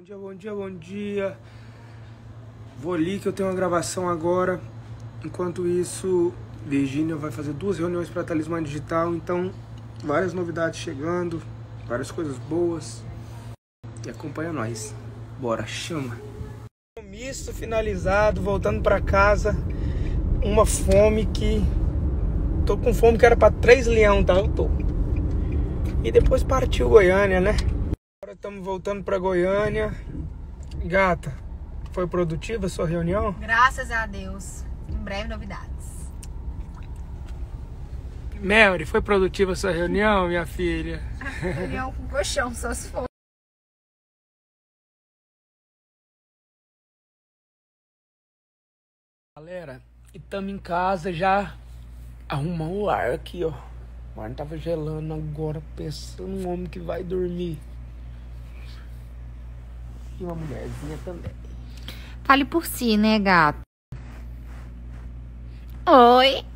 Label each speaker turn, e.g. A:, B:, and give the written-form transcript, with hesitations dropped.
A: Bom dia, bom dia, bom dia. Vou ali que eu tenho uma gravação agora. Enquanto isso, Virgínia vai fazer 2 reuniões para Talismã Digital. Então, várias novidades chegando, várias coisas boas. E acompanha nós. Bora, chama. Misto finalizado, voltando para casa. Uma fome que... Tô com fome que era para 3 leão, tá? Eu tô. E depois partiu Goiânia, né? Agora estamos voltando para Goiânia. Gata, foi produtiva a sua reunião?
B: Graças a Deus. Em breve novidades.
A: Mary, foi produtiva a sua reunião, minha filha?
B: Reunião com colchão, só se for.
A: Galera, e estamos em casa já. Arrumar o ar aqui, ó. O ar não tava gelando agora, pensando no homem que vai dormir. E uma mulherzinha também.
B: Fale por si, né, gato? Oi.